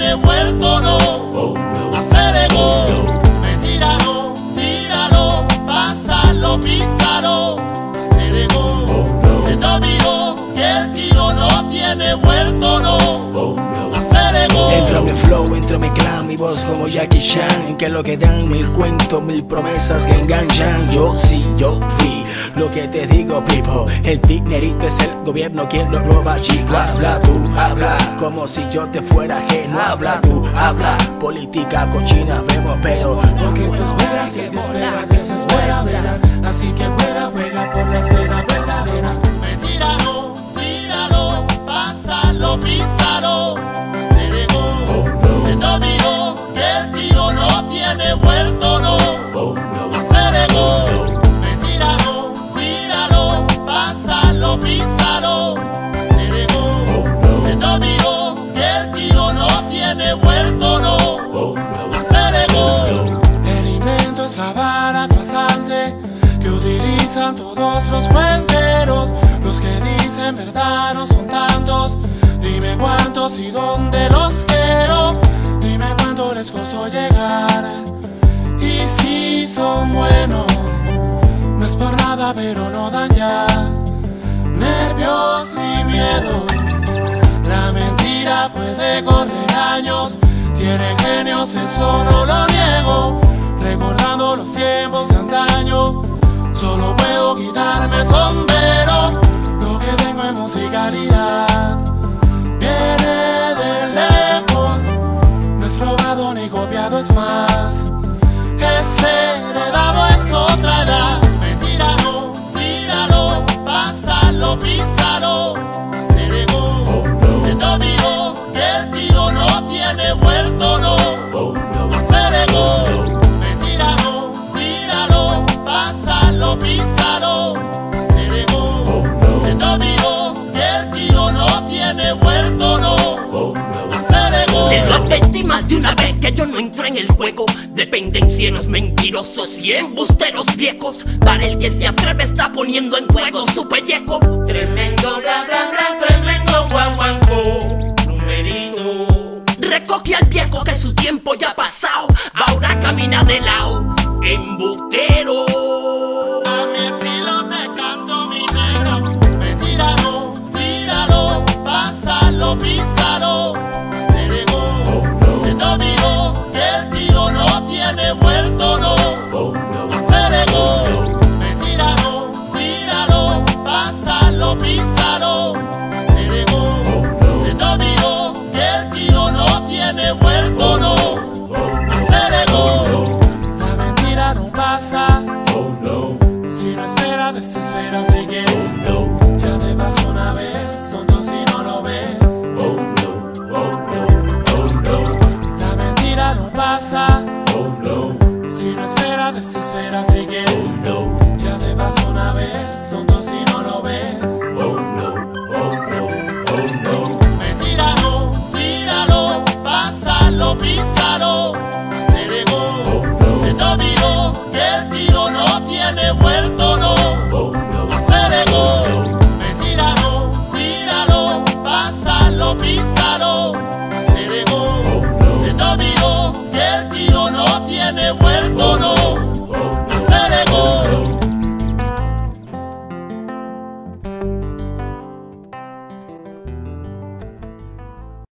tiene vuelto, no. Hacer ego, mentira no, tíralo, pásalo, písalo. Hacer ego, se te olvidó que el tiro no tiene vuelto, no. Hacer ego. Entro mi flow, entro mi clan, mi voz como Jackie Chan, que es lo que dan, mil cuentos, mil promesas que enganchan. Yo sí, yo fui lo que te digo, people. El dinerito es el gobierno quien lo roba, chico. Habla tú, habla, como si yo te fuera ajeno. Habla tú, habla, política cochina vemos, pero lo que tú esperas, si te espera, desespera, verá. Así que juega por la seda verdadera. Mentira no, tíralo, pásalo, písalo. Hacer ego, se te olvidó que el tiro no tiene vuelto, no. Hacer ego, mentira no, tíralo, pásalo, písalo. Hacer ego, se te olvidó que el tiro no tiene vuelto, no. Hacer ego. El invento es la vara trasante que utilizan todos los cuenteros. Los que dicen verdad no son tantos. Dime cuántos y dónde los quiero. Dime cuánto les costó llegar. Y si son buenos, no es por nada pero no dan ya. Nervios y miedo. La mentira puede correr años. Tienen genios, eso no lo niego. Recordando los tiempos de antaño, solo puedo quitarme el sombrero. Lo que tengo es musicalidad, viene de lejos. No es robado ni copiado, es más, es heredado, es otra edad. Mentira no, tíralo, pásalo, písalo. Hacer ego, se te olvidó que el tiro no tiene vuelto, no. Hacer ego, mentira no, tíralo, pásalo, písalo. Hacer ego, se te olvidó que el tiro no tiene vuelto, no. Hacer ego. Te lo advertí más de una vez que yo no entro en el juego. Dependencieros mentirosos y embusteros viejos. Para el que se atreve está poniendo en juego su pellejo. Tremendo.